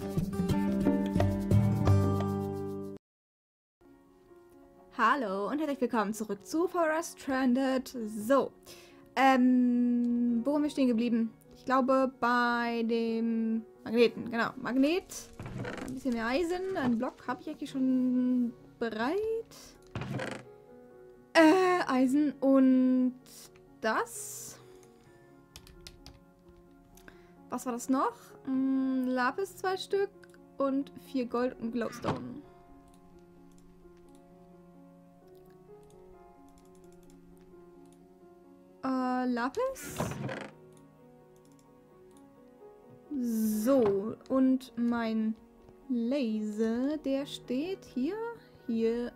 Hallo und herzlich willkommen zurück zu Forest Stranded. So, wo haben wir stehen geblieben? Ich glaube bei dem Magneten, genau. Magnet, ein bisschen mehr Eisen, einen Block habe ich eigentlich schon bereit. Eisen und das. Was war das noch? Lapis 2 Stück und 4 Gold und Glowstone. Lapis. So, und mein Laser, der steht hier. Hier.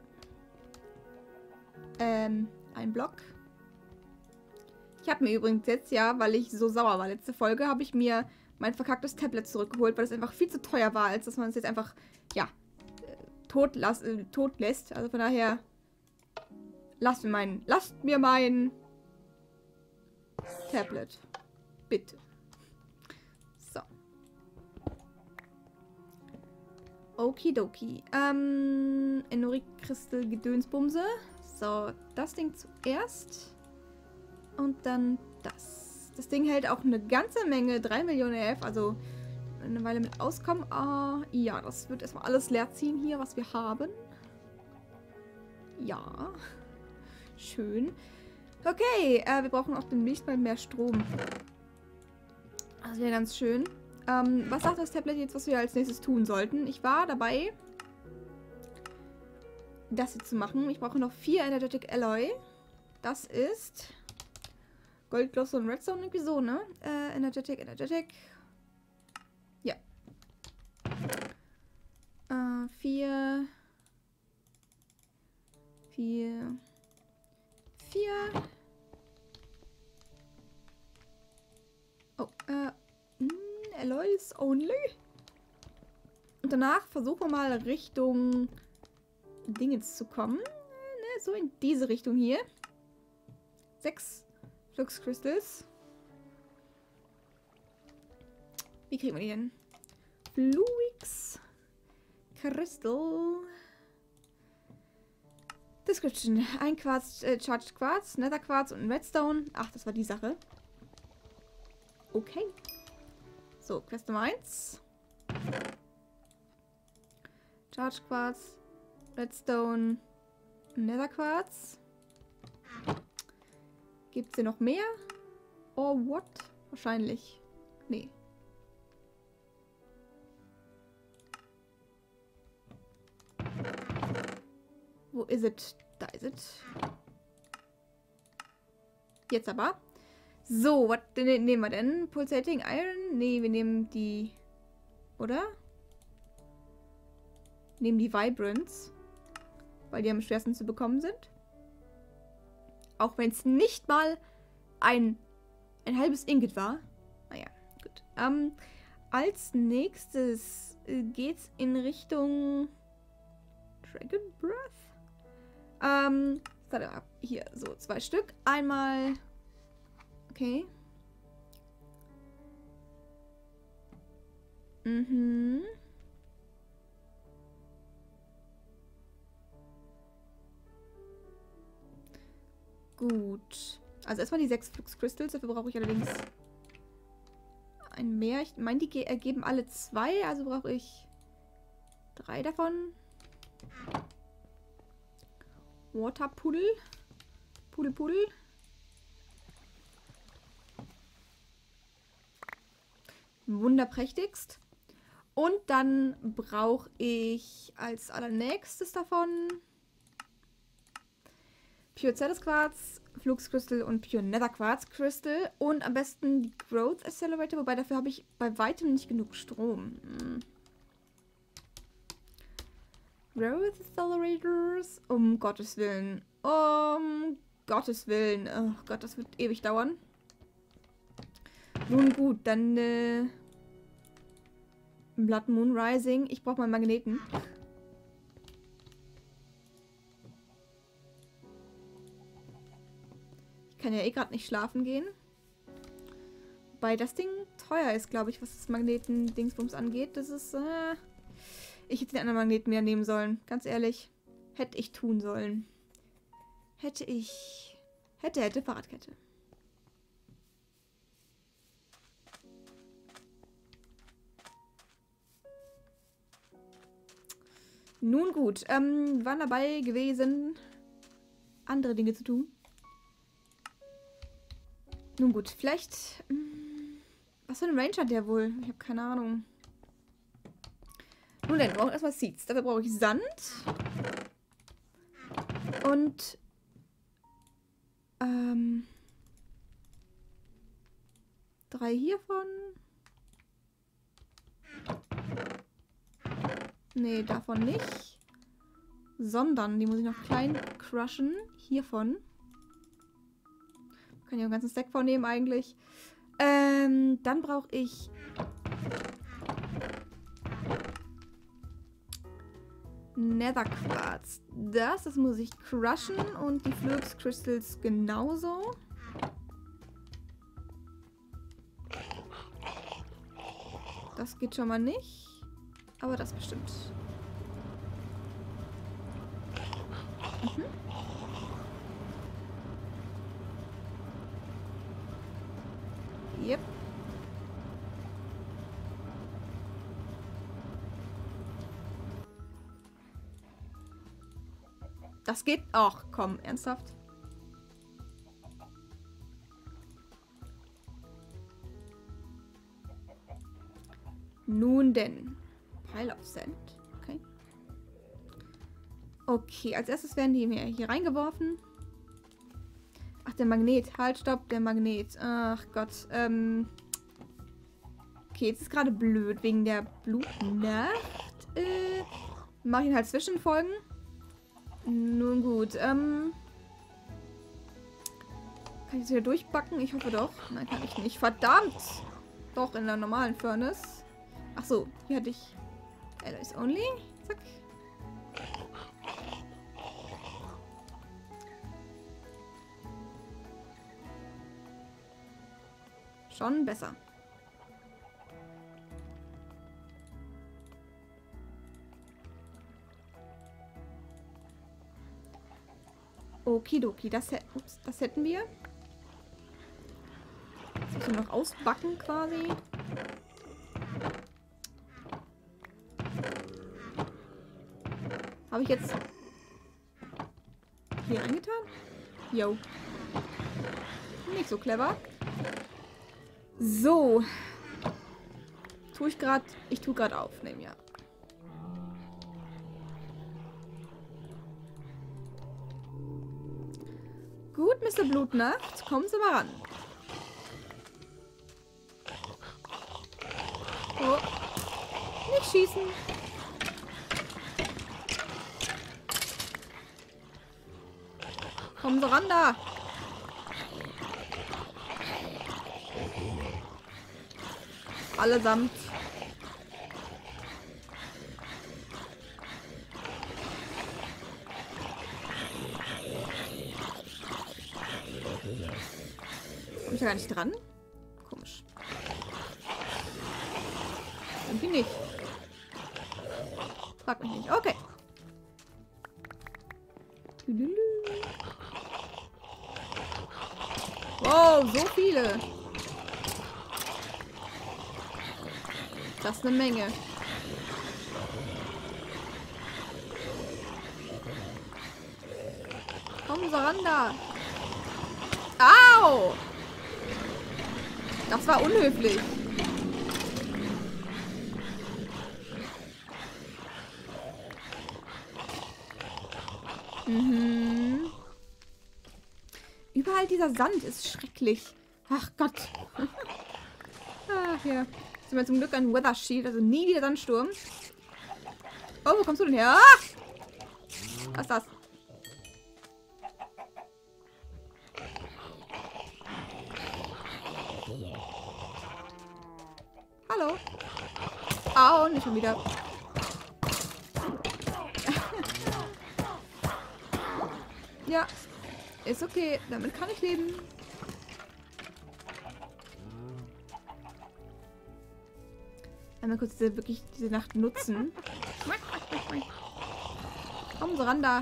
Ein Block. Ich habe mir übrigens jetzt, ja, weil ich so sauer war letzte Folge, habe ich mir mein verkacktes Tablet zurückgeholt, weil es einfach viel zu teuer war, als dass man es jetzt einfach, ja, tot lässt. Also von daher, lasst mir mein Tablet. Bitte. So. Okidoki. Enoric-Kristall Gedönsbumse. So, das Ding zuerst. Und dann das. Das Ding hält auch eine ganze Menge, 3 Millionen EF, also eine Weile mit auskommen. Ja, das wird erstmal alles leer ziehen hier, was wir haben. Ja. Schön. Okay, wir brauchen auch demnächst mal mehr Strom. Das wäre ganz schön. Was sagt das Tablet jetzt, was wir als nächstes tun sollten? Ich war dabei, das hier zu machen. Ich brauche noch 4 Energetic Alloy. Das ist Gold, Glowstone und Redstone, irgendwie so, ne? Energetic. Ja. 4. Oh, Alloys only. Und danach versuchen wir mal Richtung Dingens zu kommen. Ne, so in diese Richtung hier. 6 Flux Crystals. Wie kriegen wir die denn? Fluix Crystal. Description. Ein Quarz, Charged Quarz, Nether Quarz und ein Redstone. Ach, das war die Sache. Okay. So, Quest Nummer 1. Charged Quarz, Redstone, Nether Quarz. Gibt es hier noch mehr? Oh, what? Wahrscheinlich. Nee. Wo ist es? Da ist es. Jetzt aber. So, was nehmen wir denn? Pulsating Iron? Nee, wir nehmen die... Oder? Nehmen die Vibrants. Weil die am schwersten zu bekommen sind. Auch wenn es nicht mal ein halbes Ingot war. Naja, gut. Als nächstes geht's in Richtung Dragon Breath. Hier, so 2 Stück. Einmal. Okay. Gut. Also erstmal die 6 Flux Crystals. Dafür brauche ich allerdings ein mehr. Ich meine, die ergeben alle 2. Also brauche ich 3 davon. Waterpuddle. Puddel. Wunderprächtigst. Und dann brauche ich als allernächstes davon Pure Cetus Quarz, Flux Crystal und Pure Nether Quarz Crystal. Und am besten die Growth Accelerator, wobei dafür habe ich bei weitem nicht genug Strom. Growth Accelerators. Um Gottes Willen. Um Gottes Willen. Oh Gott, das wird ewig dauern. Nun gut, dann Blood Moon Rising. Ich brauche mal Magneten. Ich kann ja eh gerade nicht schlafen gehen. Wobei das Ding teuer ist, glaube ich, was das Magneten-Dingsbums angeht. Das ist, ich hätte den anderen Magneten mehr nehmen sollen. Ganz ehrlich. Hätte ich tun sollen. Hätte, Fahrradkette. Nun gut, waren dabei gewesen, andere Dinge zu tun. Nun gut, vielleicht... was für eine Range hat der wohl? Ich habe keine Ahnung. Nun denn, wir brauchen erstmal Seeds. Dafür brauche ich Sand. Und... 3 hiervon. Nee, davon nicht. Sondern, die muss ich noch klein crushen. Hiervon. Kann ja einen ganzen Stack vornehmen eigentlich. Dann brauche ich... Netherquarz. Das muss ich crushen und die Flux Crystals genauso. Das geht schon mal nicht. Aber das bestimmt. Yep. Das geht. Ach, komm, ernsthaft. Nun denn. Pile of Sand. Okay. Okay, als erstes werden die mir hier reingeworfen. Ach, der Magnet. Halt, stopp, der Magnet. Ach Gott. Okay, jetzt ist gerade blöd wegen der Blutnacht. Mach ihn halt Zwischenfolgen. Nun gut, kann ich das wieder durchbacken? Ich hoffe doch. Nein, kann ich nicht. Verdammt! Doch, in der normalen Furnace. Ach so, hier hatte ich Alloys Only. Zack. Schon besser. Okidoki, das hätten wir. Das müssen wir noch ausbacken quasi. Habe ich jetzt hier reingetan? Jo. Nicht so clever. So. Ich tue gerade aufnehmen, ja. Gut, Mr. Blutnacht. Kommen Sie mal ran. Oh. Nicht schießen. Kommen Sie ran da. Allesamt. Komm ich da gar nicht dran? Komisch. Irgendwie nicht. Frag mich nicht. Okay. Wow, so viele. Das ist eine Menge. Kommen Sie ran da. Au! Das war unhöflich. Mhm. Überall dieser Sand ist schrecklich. Ach Gott. Ach ja. Jetzt haben wir zum Glück ein Weather Shield, also nie wieder Sandsturm. Oh, wo kommst du denn her? Ah! Was ist das? Hallo. Au, nicht schon wieder. Ja, ist okay. Damit kann ich leben. Einmal kurz wirklich diese Nacht nutzen. Kommen Sie ran da.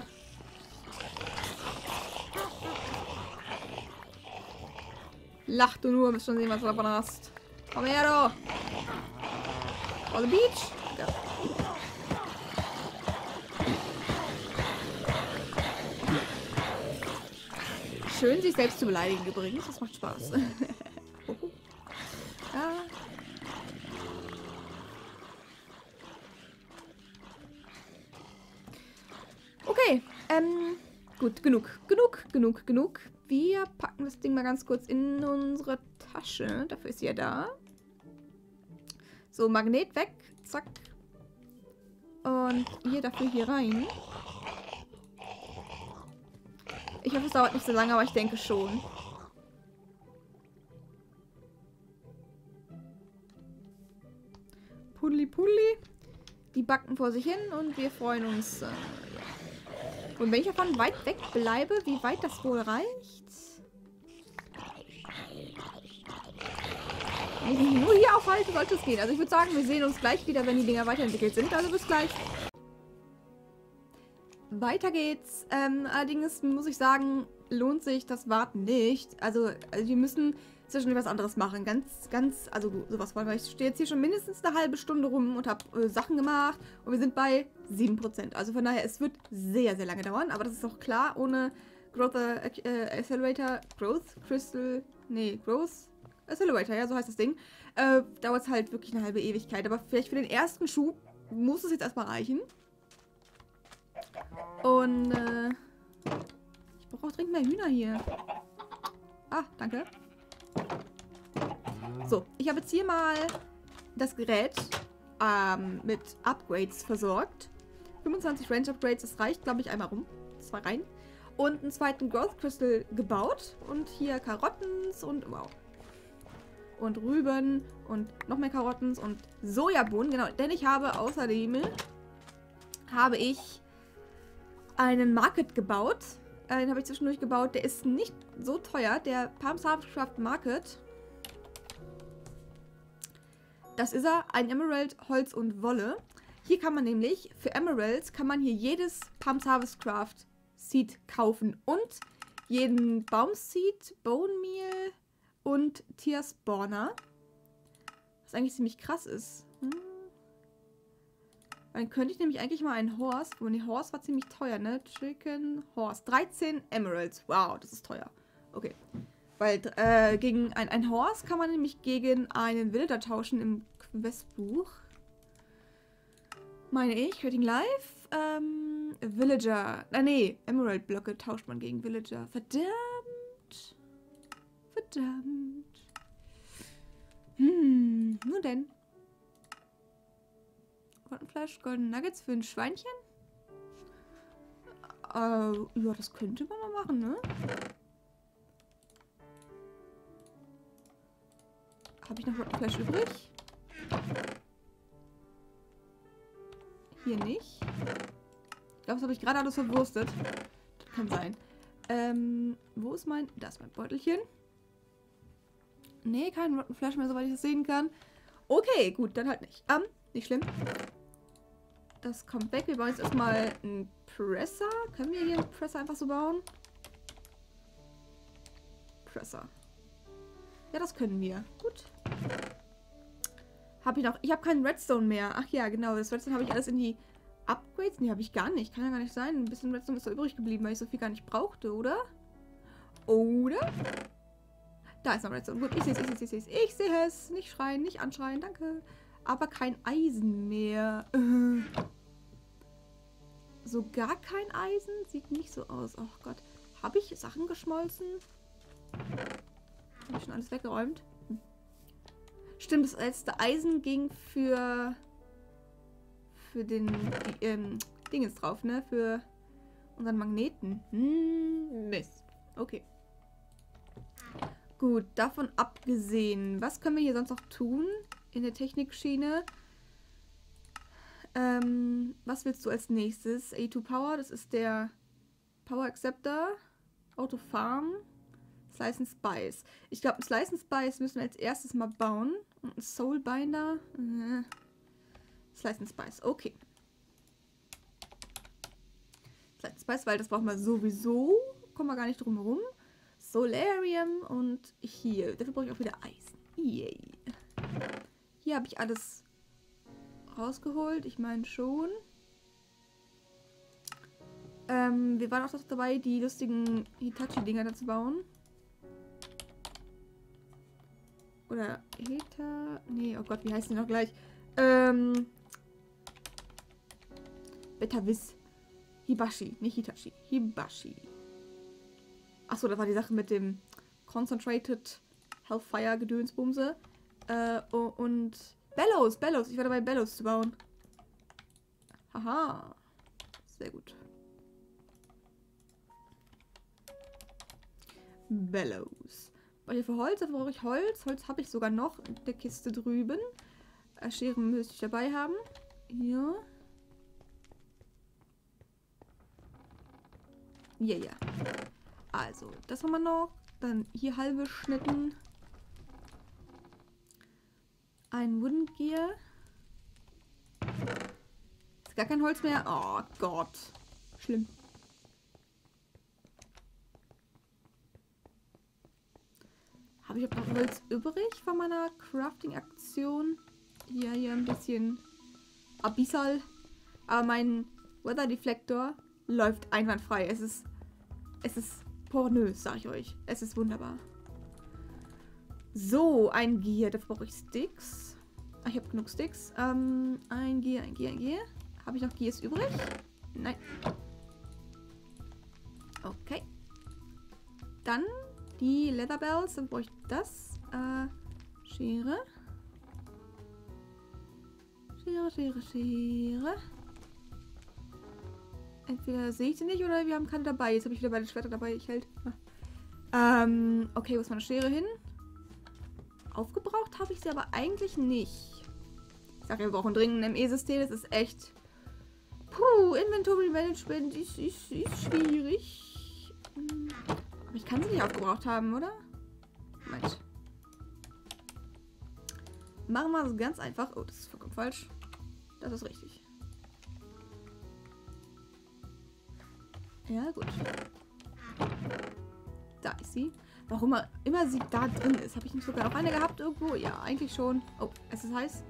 Lach du nur, bis schon sehen, was du davon hast. Komm her, du. On the beach. Ja. Schön, sich selbst zu beleidigen übrigens. Das macht Spaß. Ja. Okay, gut, genug. Wir packen das Ding mal ganz kurz in unsere Tasche. Dafür ist sie ja da. So, Magnet weg. Zack. Und hier dafür hier rein. Ich hoffe, es dauert nicht so lange, aber ich denke schon. Pulli. Die backen vor sich hin und wir freuen uns. Ja. Und wenn ich davon weit weg bleibe, wie weit das wohl reicht? Wenn ich mich nur hier aufhalte, sollte es gehen. Also ich würde sagen, wir sehen uns gleich wieder, wenn die Dinger weiterentwickelt sind. Also bis gleich. Weiter geht's. Allerdings muss ich sagen, lohnt sich das Warten nicht. Also wir müssen zwischendurch was anderes machen. Also sowas wollen wir. Ich stehe jetzt hier schon mindestens eine halbe Stunde rum und habe Sachen gemacht. Und wir sind bei 7%. Also von daher, es wird sehr, sehr lange dauern. Aber das ist auch klar, ohne Growth Accelerator, Growth Accelerator, ja, so heißt das Ding. Dauert es halt wirklich eine halbe Ewigkeit. Aber vielleicht für den ersten Schub muss es jetzt erstmal reichen. Und ich brauche auch dringend mehr Hühner hier. Ah, danke. So, ich habe jetzt hier mal das Gerät mit Upgrades versorgt. 25 Range Upgrades, das reicht, glaube ich, einmal rum. 2 rein. Und einen zweiten Growth Crystal gebaut. Und hier Karottens und wow. Und Rüben und noch mehr Karottens und Sojabohnen. Genau, denn ich habe außerdem einen Market gebaut. Den habe ich zwischendurch gebaut. Der ist nicht so teuer. Der Palms Harvestcraft Market. Das ist er. Ein Emerald, Holz und Wolle. Hier kann man nämlich, für Emeralds, kann man hier jedes Palms Harvestcraft Seed kaufen. Und jeden Baumseed, Bone Meal und Tierspawner. Was eigentlich ziemlich krass ist. Dann könnte ich nämlich eigentlich mal einen Horse. Die Horse war ziemlich teuer, ne? Chicken, Horse. 13 Emeralds. Wow, das ist teuer. Okay. Weil gegen ein Horse kann man nämlich gegen einen Villager tauschen im Questbuch. Meine ich. Rating Live. Villager. Nee, Emerald Blöcke tauscht man gegen Villager. Verdammt. Nun denn. Rottenfleisch, Golden Nuggets für ein Schweinchen? Ja, das könnte man mal machen, ne? Habe ich noch Rottenfleisch übrig? Hier nicht. Ich glaube, das habe ich gerade alles verwurstet. Das kann sein. Wo ist mein... Da ist mein Beutelchen. Nee, kein Rottenfleisch mehr, soweit ich das sehen kann. Okay, gut, dann halt nicht. Nicht schlimm. Das kommt weg. Wir bauen jetzt erstmal einen Presser. Können wir hier einen Presser einfach so bauen? Presser. Ja, das können wir. Gut. Habe ich noch... Ich habe keinen Redstone mehr. Ach ja, genau. Das Redstone habe ich alles in die Upgrades. Nee, habe ich gar nicht. Kann ja gar nicht sein. Ein bisschen Redstone ist da übrig geblieben, weil ich so viel gar nicht brauchte, oder? Oder? Da ist noch Redstone. Gut, ich sehe es. Ich sehe es. Nicht schreien, nicht anschreien. Danke. Aber kein Eisen mehr. So gar kein Eisen? Sieht nicht so aus. Oh Gott. Habe ich Sachen geschmolzen? Habe ich schon alles weggeräumt? Stimmt, das letzte Eisen ging für den Dingens drauf, ne? Für unseren Magneten. Mist. Okay. Gut, davon abgesehen. Was können wir hier sonst noch tun? In der Technikschiene. Was willst du als nächstes? A2 Power, das ist der Power Acceptor. Auto Farm. Slice and Spice. Ich glaube, ein Slice and Spice müssen wir als erstes mal bauen. Und ein Soul Binder. Slice and Spice, okay. Slice and Spice, weil das brauchen wir sowieso. Kommen wir gar nicht drum herum. Solarium und hier. Dafür brauche ich auch wieder Eisen. Yay. Hier habe ich alles rausgeholt. Ich meine schon. Wir waren auch noch dabei, die lustigen Hitachi-Dinger da zu bauen. Oder Hita... Nee, oh Gott, wie heißen die noch gleich? Betavis. Hibashi, nicht Hitachi. Hibashi. Achso, da war die Sache mit dem Concentrated Hellfire Gedönsbumse. Und Bellows. Ich war dabei, Bellows zu bauen. Haha. Sehr gut. Bellows. Brauche ich für Holz? Dafür brauche ich Holz. Holz habe ich sogar noch in der Kiste drüben. Scheren müsste ich dabei haben. Ja. Ja. Also, das haben wir noch. Dann hier halbe Schnitten. Ein Wooden Gear. Ist gar kein Holz mehr. Oh Gott. Schlimm. Habe ich auch noch Holz übrig von meiner Crafting-Aktion? Hier ein bisschen abyssal. Aber mein Weather Deflector läuft einwandfrei. Es ist pornös, sag ich euch. Es ist wunderbar. So, ein Gear. Dafür brauche ich Sticks. Ah, ich habe genug Sticks. Ein Gear. Habe ich noch Gears übrig? Nein. Okay. Dann die Leather Bells. Dann brauche ich das. Schere. Schere. Entweder sehe ich sie nicht oder wir haben keine dabei. Jetzt habe ich wieder beide Schwerter dabei. Ich hält. Okay, wo ist meine Schere hin? Aufgebraucht habe ich sie aber eigentlich nicht. Ich sage ja, wir brauchen dringend ein ME-System. Das ist echt... Puh, Inventory Management ist schwierig. Aber ich kann sie nicht aufgebraucht haben, oder? Moment. Machen wir es ganz einfach. Oh, das ist vollkommen falsch. Das ist richtig. Ja, gut. Da ist sie. Warum immer sie da drin ist. Habe ich nicht sogar noch eine gehabt irgendwo? Ja, eigentlich schon. Oh, es ist heiß.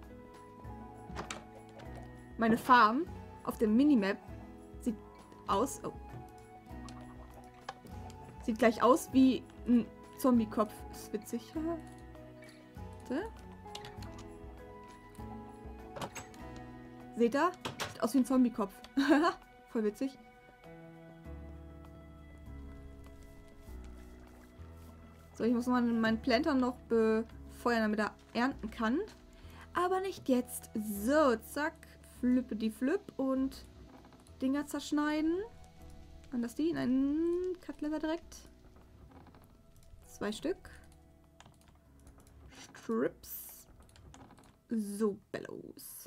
Meine Farm auf der Minimap sieht aus... Oh. Sieht gleich aus wie ein Zombie-Kopf. Ist witzig. Warte. Seht ihr? Sieht aus wie ein Zombie-Kopf. Voll witzig. So, ich muss mal meinen Planter noch befeuern, damit er ernten kann. Aber nicht jetzt. So, zack. Flippe die Flip und Dinger zerschneiden. Anders die in einen Cutlever direkt. 2 Stück. Strips. So, Bellows.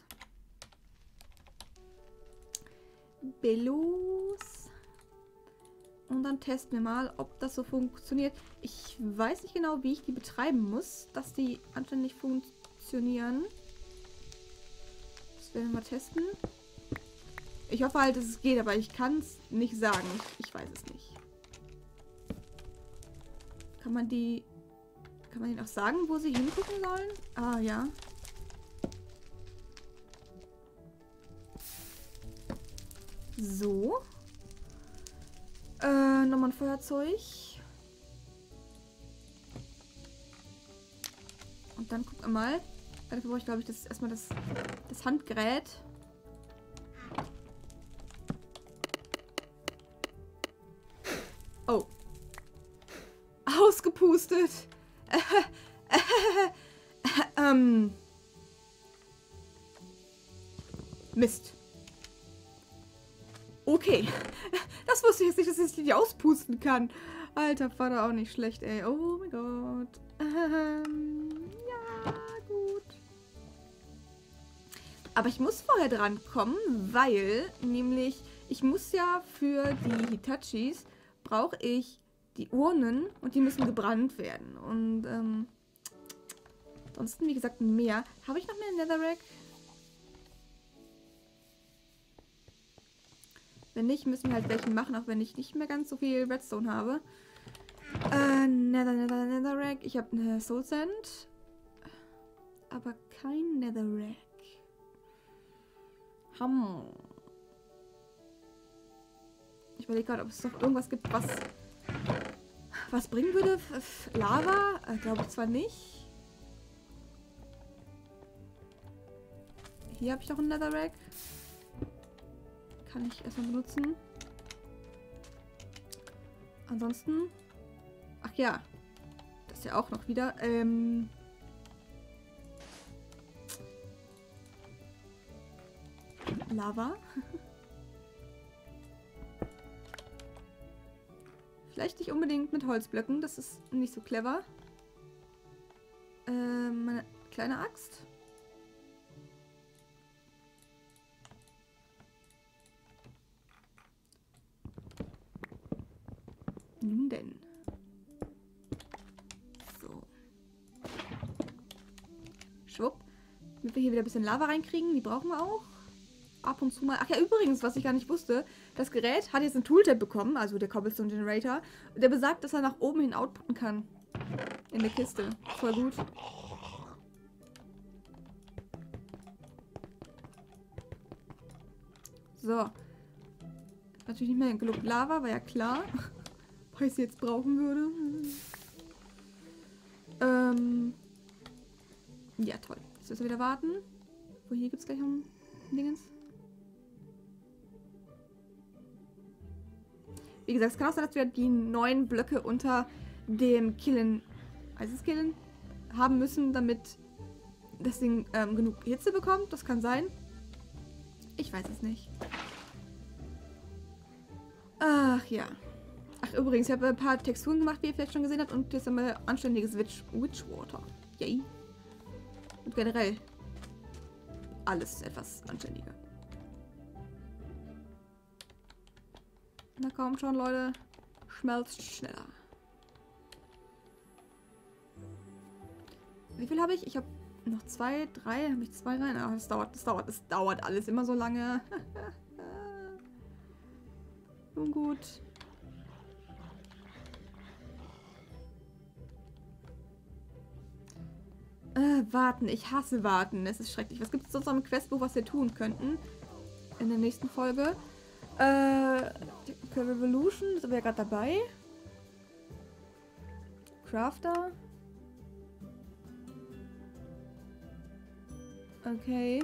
Und dann testen wir mal, ob das so funktioniert. Ich weiß nicht genau, wie ich die betreiben muss, dass die anständig funktionieren. Das werden wir mal testen. Ich hoffe halt, dass es geht, aber ich kann es nicht sagen. Ich weiß es nicht. Kann man denen auch sagen, wo sie hingucken sollen? Ah, ja. So. Nochmal ein Feuerzeug. Und dann gucken wir mal. Dafür brauche ich, glaube ich, erstmal das Handgerät. Oh. Ausgepustet. Mist. Okay. Das wusste ich jetzt nicht, dass ich die auspusten kann. Alter Vater, auch nicht schlecht, ey. Oh mein Gott. Ja, gut. Aber ich muss vorher dran kommen, weil nämlich ich muss ja für die Hitachis brauche ich die Urnen und die müssen gebrannt werden. Und ansonsten, wie gesagt, mehr. Habe ich noch mehr Netherrack? Wenn nicht, müssen wir halt welchen machen, auch wenn ich nicht mehr ganz so viel Redstone habe. Netherrack. Ich habe eine Soul Sand. Aber kein Netherrack. Ich überlege gerade, ob es noch irgendwas gibt, was bringen würde. Lava? Glaube ich zwar nicht. Hier habe ich noch einen Netherrack. Kann ich erstmal benutzen. Ansonsten. Ach ja. Das ist ja auch noch wieder. Lava. Vielleicht nicht unbedingt mit Holzblöcken. Das ist nicht so clever. Meine kleine Axt. Nun denn. So. Schwupp. Damit wir hier wieder ein bisschen Lava reinkriegen. Die brauchen wir auch. Ab und zu mal. Ach ja, übrigens, was ich gar nicht wusste. Das Gerät hat jetzt ein Tooltip bekommen. Also der Cobblestone Generator. Und der besagt, dass er nach oben hin outputten kann. In der Kiste. Voll gut. So. Natürlich nicht mehr genug Lava, war ja klar. Weil ich sie jetzt brauchen würde. Ja, toll. Jetzt müssen wir wieder warten. Wo hier gibt es gleich noch ein Dingens. Wie gesagt, es kann auch sein, dass wir die neuen Blöcke unter dem Killen, Eiskillen, haben müssen, damit das Ding genug Hitze bekommt. Das kann sein. Ich weiß es nicht. Ach ja. Ach übrigens, ich habe ein paar Texturen gemacht, wie ihr vielleicht schon gesehen habt. Und jetzt haben wir anständiges Witchwater. Yay. Und generell alles etwas anständiger. Na komm schon, Leute. Schmelzt schneller. Wie viel habe ich? Ich habe noch 2, 3. Habe ich 2 rein? Ach, das dauert alles immer so lange. Nun gut. Warten. Ich hasse warten. Es ist schrecklich. Was gibt es sonst noch im Questbuch, was wir tun könnten? In der nächsten Folge. Technical Revolution. Sind wir ja gerade dabei. Crafter. Okay.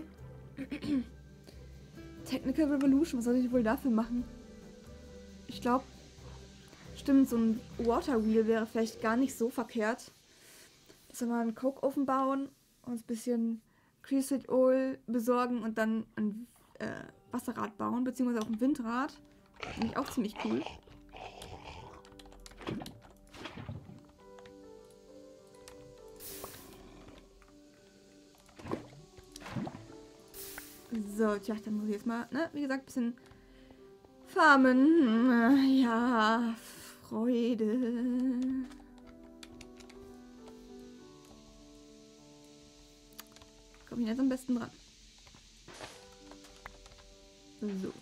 Technical Revolution. Was soll ich wohl dafür machen? Ich glaube, stimmt, so ein Water Wheel wäre vielleicht gar nicht so verkehrt. Dass wir mal einen Coke-Ofen bauen, uns ein bisschen Creosote Oil besorgen und dann ein Wasserrad bauen, beziehungsweise auch ein Windrad. Finde ich auch ziemlich cool. So, tja, dann muss ich jetzt mal, ne, wie gesagt, ein bisschen farmen. Ja, Freude. Komme ich jetzt am besten dran. So.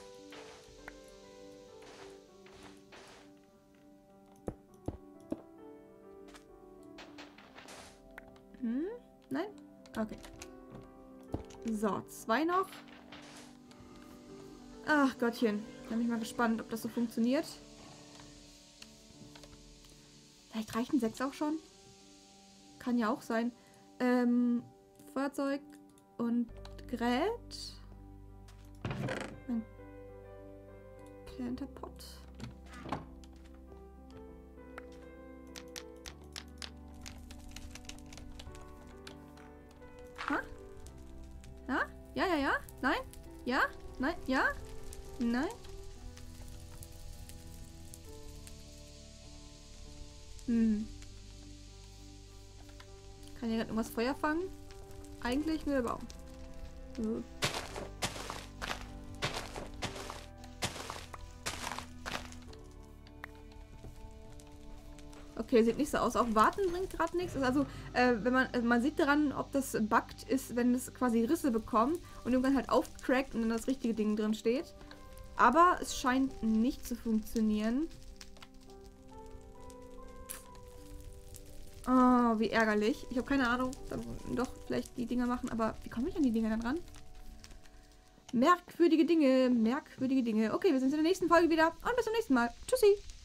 Nein? Okay. So, 2 noch. Ach Gottchen. Da bin ich mal gespannt, ob das so funktioniert. Vielleicht reichen 6 auch schon. Kann ja auch sein. Feuerzeug und Gerät. Ein Planterpot. Ha? Ja? Ja, ja, ja? Nein? Ja? Nein? Ja? Nein? Kann hier gerade irgendwas Feuer fangen? Eigentlich nur der Baum. Okay, sieht nicht so aus. Auch warten bringt gerade nichts. Also, wenn man sieht daran, ob das buggt ist, wenn es quasi Risse bekommt und irgendwann halt aufcrackt und dann das richtige Ding drin steht. Aber es scheint nicht zu funktionieren. Oh, wie ärgerlich. Ich habe keine Ahnung. Dann doch vielleicht die Dinger machen. Aber wie komme ich an die Dinger dann ran? Merkwürdige Dinge. Merkwürdige Dinge. Okay, wir sehen uns in der nächsten Folge wieder. Und bis zum nächsten Mal. Tschüssi.